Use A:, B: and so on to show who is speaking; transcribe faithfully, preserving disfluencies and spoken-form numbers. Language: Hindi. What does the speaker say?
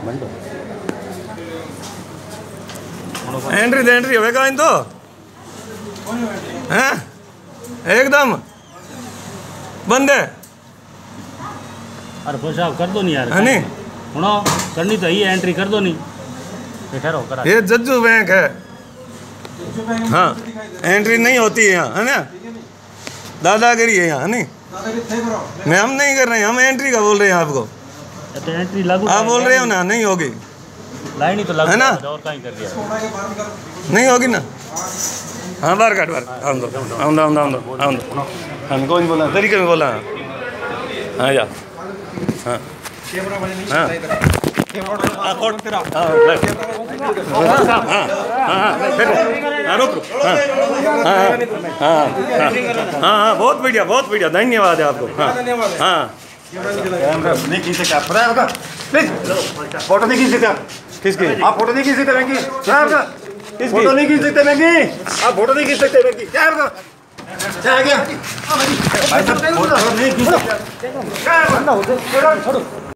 A: एंट्री दे एंट्री होगा इन तो हैं एकदम बंद है।
B: अरे भाई साहब कर दो नहीं यार।
A: है नहीं
B: सुनो करनी तो ही एंट्री कर दो नहीं।
A: ये जज्जू बैंक है। हाँ एंट्री नहीं होती है यहाँ है ना। दादागिरी है यहाँ नहीं। मैं हम नहीं कर रहे हैं हम एंट्री का बोल रहे हैं आपको।
B: तो एंट्री लागू
A: आप बोल रहे हो ना नहीं होगी
B: लाइन ही तो लागू
A: है ना।
B: और कहीं कर दिया
A: नहीं होगी ना। हाँ बार काट बार आउंदो आउंदो आउंदो आउंदो आउंदो हम कौन बोला तरीके में बोला। हाँ जा हाँ हाँ हाँ कोट तेरा हाँ हाँ हाँ रुक रुक हाँ हाँ हाँ हाँ हाँ बहुत बढ़िया बहुत बढ़िया धन्यवाद है आपको। हाँ हाँ
C: नहीं खींच सकते आप पता है आपका प्लीज फोटो नहीं खींच सकते आप।
A: किसकी
C: आप फोटो नहीं खींच सकते मैंकी क्या आपका
A: किसकी
C: फोटो नहीं खींच सकते मैंकी आप फोटो नहीं खींच सकते मैंकी क्या आपका क्या है क्या भाई साहब फोटो नहीं खींच सकते क्या है